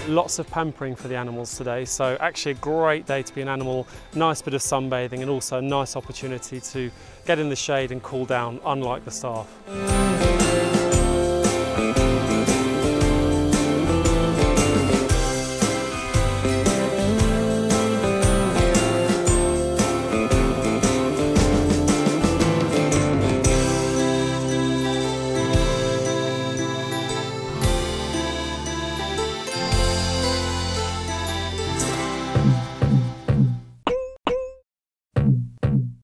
lots of pampering for the animals today, so actually a great day to be an animal, nice bit of sunbathing and also a nice opportunity to get in the shade and cool down, unlike the staff.